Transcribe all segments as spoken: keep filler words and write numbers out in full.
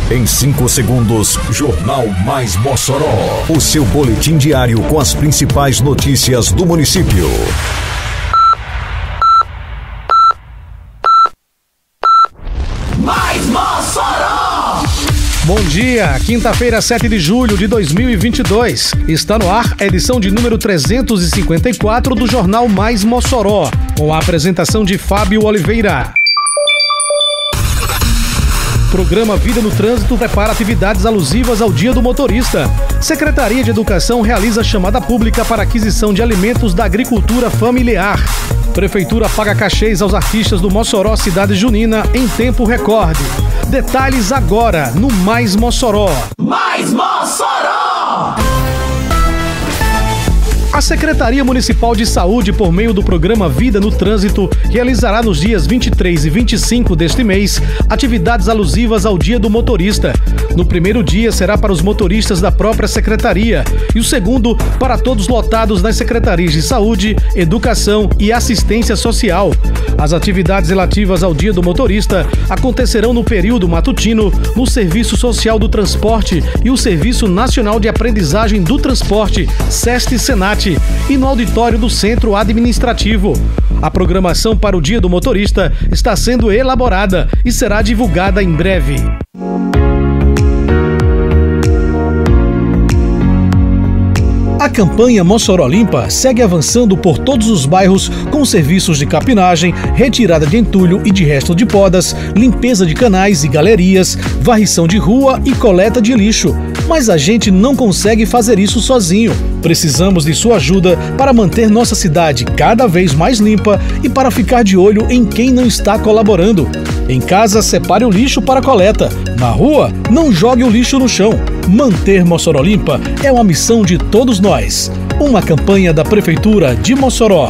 Em cinco segundos, Jornal Mais Mossoró. O seu boletim diário com as principais notícias do município. Mais Mossoró! Bom dia, quinta-feira, sete de julho de dois mil e vinte e dois. Está no ar a edição de número trezentos e cinquenta e quatro do Jornal Mais Mossoró, com a apresentação de Fábio Oliveira. Programa Vida no Trânsito prepara atividades alusivas ao Dia do Motorista. Secretaria de Educação realiza chamada pública para aquisição de alimentos da agricultura familiar. Prefeitura paga cachês aos artistas do Mossoró Cidade Junina em tempo recorde. Detalhes agora no Mais Mossoró. Mais Mossoró! A Secretaria Municipal de Saúde, por meio do programa Vida no Trânsito, realizará nos dias vinte e três e vinte e cinco deste mês atividades alusivas ao Dia do Motorista. No primeiro dia será para os motoristas da própria Secretaria e o segundo para todos lotados nas Secretarias de Saúde, Educação e Assistência Social. As atividades relativas ao Dia do Motorista acontecerão no período matutino, no Serviço Social do Transporte e o Serviço Nacional de Aprendizagem do Transporte, SEST-Senat, e no auditório do Centro Administrativo. A programação para o Dia do Motorista está sendo elaborada e será divulgada em breve. A campanha Mossoró Limpa segue avançando por todos os bairros com serviços de capinagem, retirada de entulho e de resto de podas, limpeza de canais e galerias, varrição de rua e coleta de lixo. Mas a gente não consegue fazer isso sozinho. Precisamos de sua ajuda para manter nossa cidade cada vez mais limpa e para ficar de olho em quem não está colaborando. Em casa, separe o lixo para coleta. Na rua, não jogue o lixo no chão. Manter Mossoró limpa é uma missão de todos nós. Uma campanha da Prefeitura de Mossoró.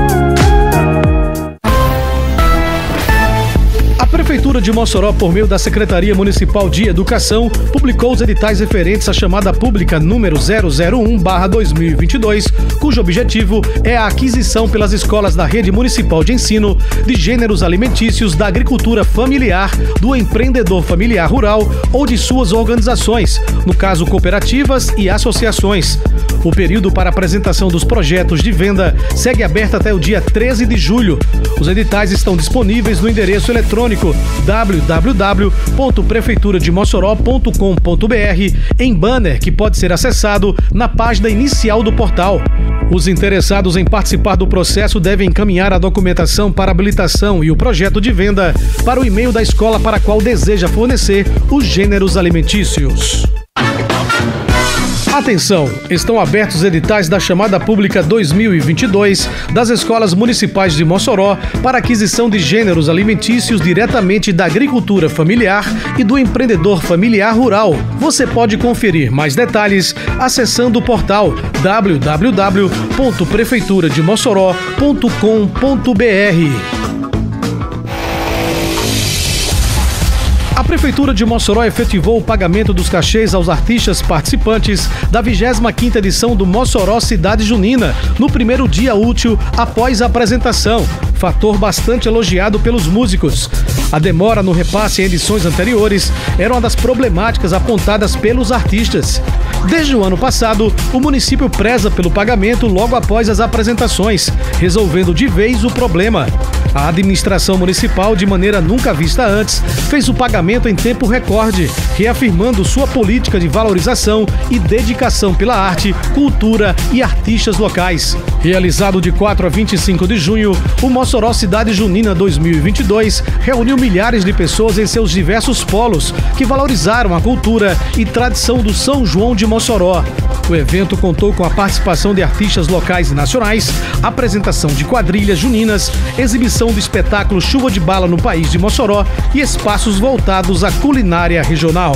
A Prefeitura de Mossoró, por meio da Secretaria Municipal de Educação, publicou os editais referentes à chamada pública número zero zero um barra dois mil e vinte e dois, cujo objetivo é a aquisição pelas escolas da Rede Municipal de Ensino de gêneros alimentícios da agricultura familiar, do empreendedor familiar rural ou de suas organizações, no caso cooperativas e associações. O período para apresentação dos projetos de venda segue aberto até o dia treze de julho. Os editais estão disponíveis no endereço eletrônico w w w ponto prefeitura de mossoró ponto com ponto b r em banner que pode ser acessado na página inicial do portal. Os interessados em participar do processo devem encaminhar a documentação para habilitação e o projeto de venda para o e-mail da escola para a qual deseja fornecer os gêneros alimentícios. Atenção! Estão abertos os editais da chamada pública dois mil e vinte e dois das escolas municipais de Mossoró para aquisição de gêneros alimentícios diretamente da agricultura familiar e do empreendedor familiar rural. Você pode conferir mais detalhes acessando o portal w w w ponto prefeitura de mossoró ponto com ponto b r. A Prefeitura de Mossoró efetivou o pagamento dos cachês aos artistas participantes da vigésima quinta edição do Mossoró Cidade Junina, no primeiro dia útil após a apresentação, fator bastante elogiado pelos músicos. A demora no repasse em edições anteriores era uma das problemáticas apontadas pelos artistas. Desde o ano passado, o município preza pelo pagamento logo após as apresentações, resolvendo de vez o problema. A administração municipal, de maneira nunca vista antes, fez o pagamento em tempo recorde, reafirmando sua política de valorização e dedicação pela arte, cultura e artistas locais. Realizado de quatro a vinte e cinco de junho, o Mossoró Cidade Junina dois mil e vinte e dois reuniu milhares de pessoas em seus diversos polos que valorizaram a cultura e tradição do São João de Mossoró. O evento contou com a participação de artistas locais e nacionais, apresentação de quadrilhas juninas, exibição do espetáculo Chuva de Bala no País de Mossoró e espaços voltados à culinária regional.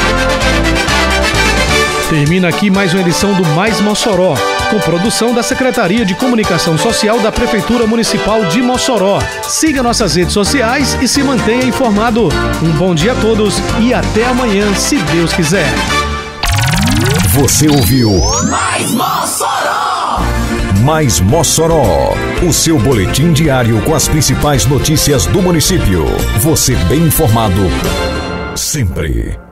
Termina aqui mais uma edição do Mais Mossoró, com produção da Secretaria de Comunicação Social da Prefeitura Municipal de Mossoró. Siga nossas redes sociais e se mantenha informado. Um bom dia a todos e até amanhã, se Deus quiser. Você ouviu Mais Mossoró! Mais Mossoró, o seu boletim diário com as principais notícias do município. Você bem informado sempre.